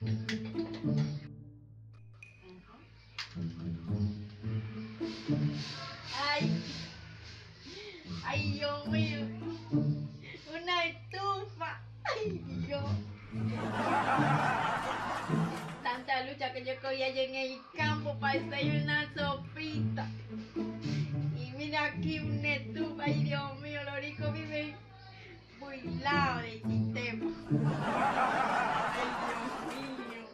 Ay, ay, Dios mío. Una estufa. Ay, Dios. Tanta lucha que yo cogí allá en el campo para hacer una sopita. Y mira aquí una estufa. Ay, Dios mío, los ricos viven burlados del sistema. Ay, Dios mío.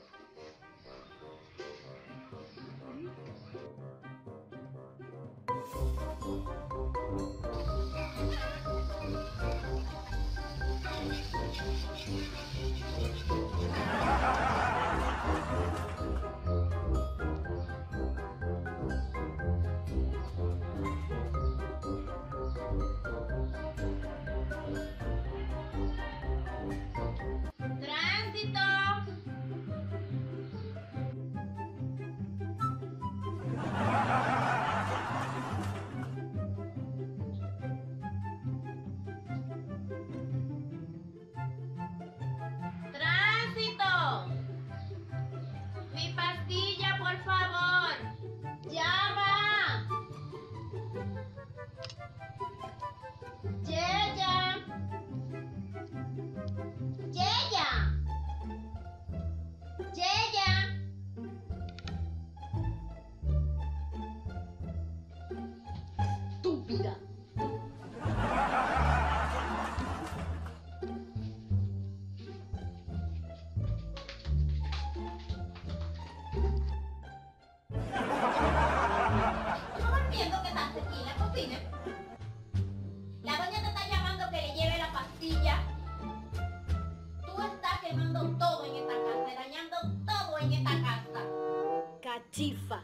¡Tránsito! ¡Tránsito! Mi pastilla, por favor. ¡Ya va! ¡Yeya! ¡Yeya! ¡Yeya! ¡Estúpida! Viendo que estás aquí en la cocina. La doña te está llamando que le lleve la pastilla. Tú estás quemando todo en esta casa, dañando todo en esta casa. Cachifa.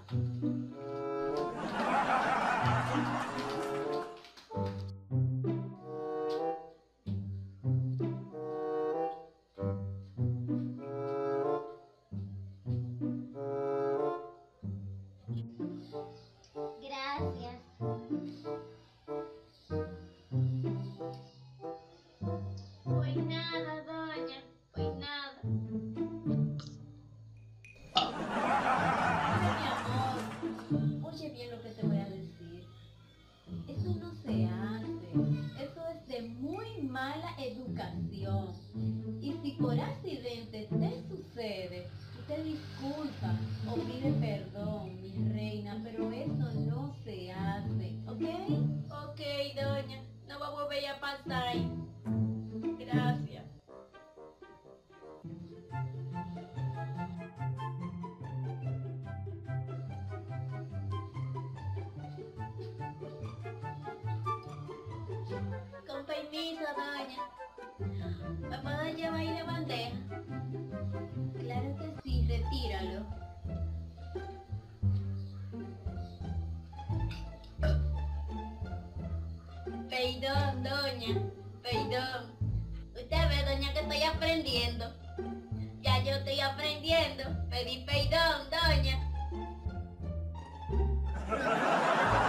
Gracias. Pues nada, doña. Pues nada. Mi amor, oye bien lo que te voy a decir. Eso no se hace. Eso es de muy mala educación. Y si por accidente te sucede, te disculpa o pide perdón, mi reina, pero eso no se hace, ¿ok? Ok, doña. No va a volver a pasar. Gracias. Con permiso, doña. ¿Me puedo llevar ahí la bandeja? Claro que sí, retíralo. Perdón, doña, perdón. Usted ve, doña, que estoy aprendiendo. Ya yo estoy aprendiendo. Pedí perdón, doña.